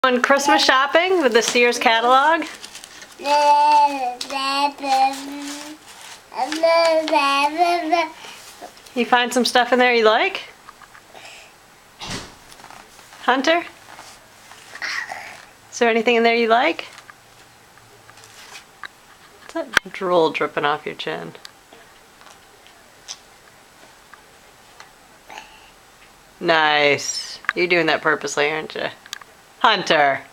Going Christmas shopping with the Sears Catalog. You find some stuff in there you like? Hunter? Is there anything in there you like? What's that drool dripping off your chin? Nice. You're doing that purposely, aren't you? Hunter.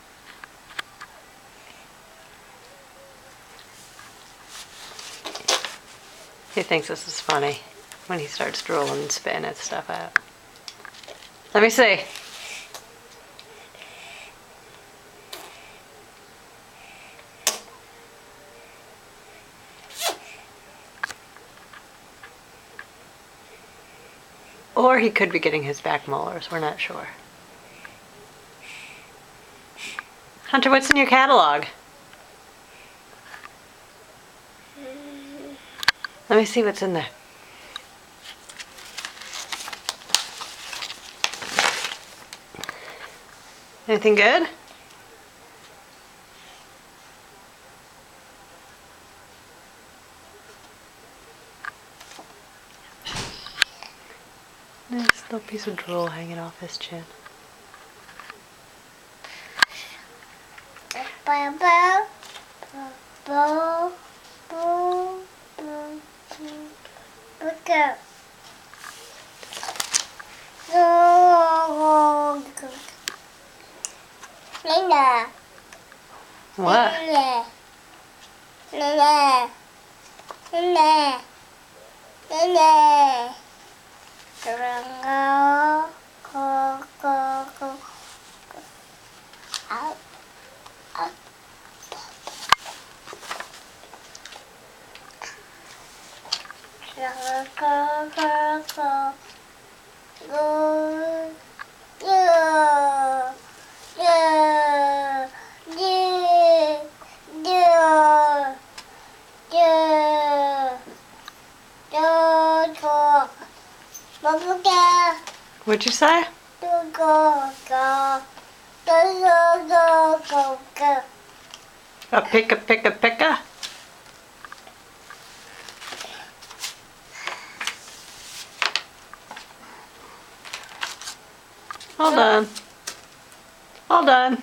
He thinks this is funny when he starts drooling and spitting his stuff out. Let me see. Or he could be getting his back molars. We're not sure. Hunter, what's in your catalog? Let me see what's in there. Anything good? Nice little piece of drool hanging off his chin. What? What'd you say? A picka picka picka? Hold on. Hold on.